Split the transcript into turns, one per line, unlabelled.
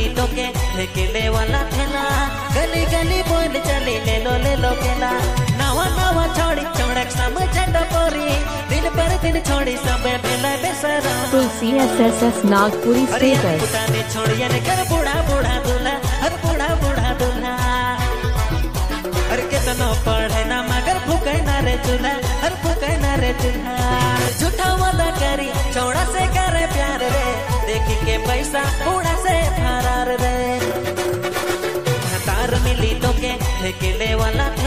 तो के ठेकेले वाला ठेला गली गली बोल चली ले लो केला नवा नवा छोड़ी चौड़क समझ टपोरी दिल पर दिल छोड़ी सब बेला बेसरा
तुलसी SSS नागपुरी स्टेटस
पुटाने छोड़िया ने कर बूढ़ा बूढ़ा दूल्हा हर बूढ़ा बूढ़ा दूल्हा हर कितना पढ़े ना मगर फूके ना रे चूल्हा हर फूके ना रे चूल्हा झूठा वादा करी चौड़ा से करे प्यार रे देखी के पैसा बूढ़ा से फरार रे तार मिली तो के ठेकेले वाला